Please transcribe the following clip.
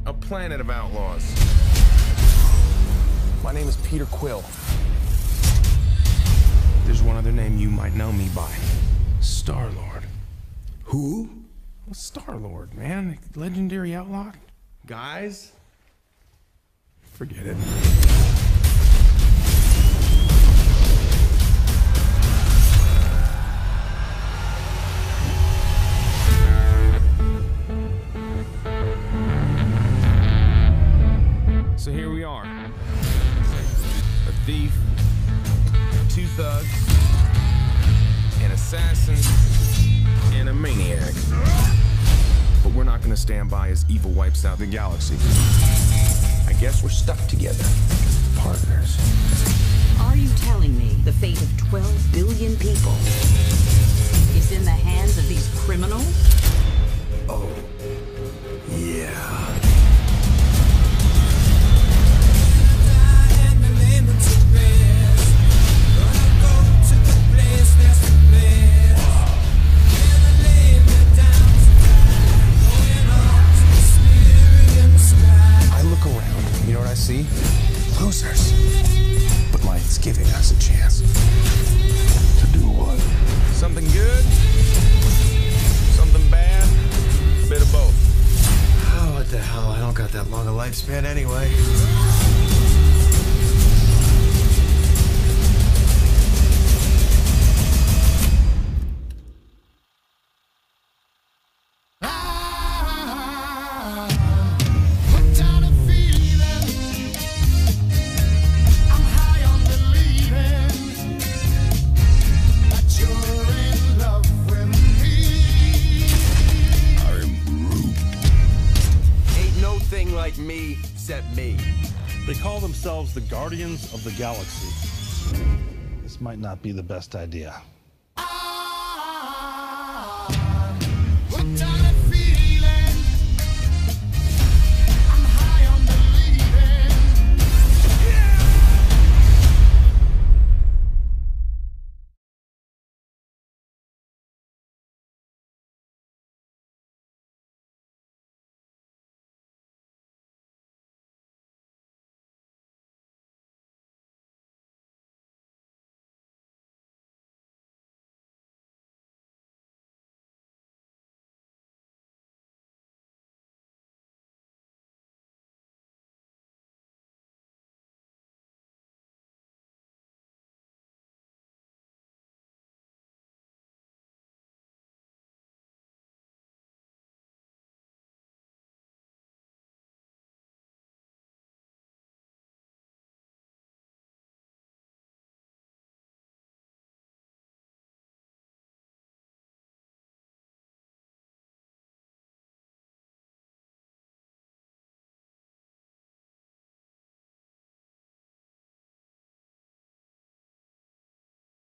a planet of outlaws. My name is Peter Quill. There's one other name you might know me by. Star-Lord. Who? Well, Star-Lord, man. Legendary outlaw. Guys, forget it. So here we are. A thief, two thugs, an assassin, and a maniac. But we're not gonna stand by as evil wipes out the galaxy. I guess we're stuck together. Partners. Are you telling me the fate of 12 billion people is in the hands of these criminals? Oh, yeah. See? Losers. But life's giving us a chance. To do what? Something good, something bad, a bit of both. Oh, what the hell? I don't got that long a lifespan anyway. Like me, except me. They call themselves the Guardians of the Galaxy. This might not be the best idea.